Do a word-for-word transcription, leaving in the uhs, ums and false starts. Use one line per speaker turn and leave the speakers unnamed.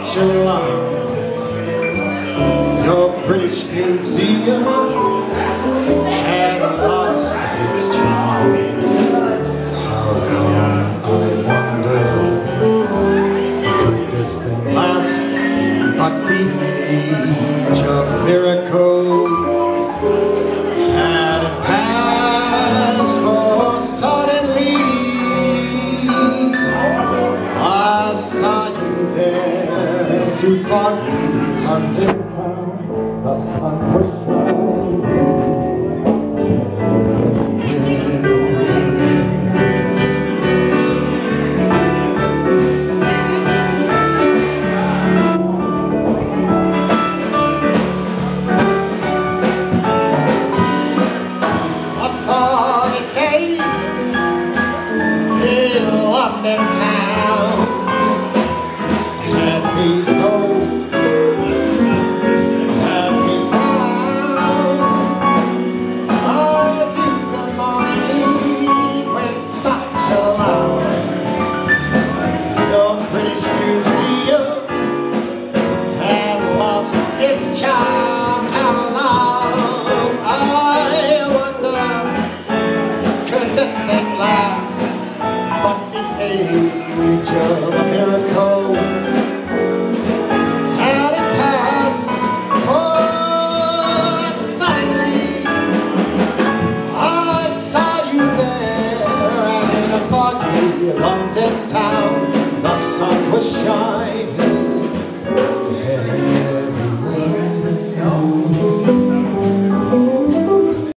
July. Your British Museum had lost its charm. How long, I wonder, could this thing last? But the age of miracle hadn't passed, for suddenly I saw you there through foggy underground. The sun was shining.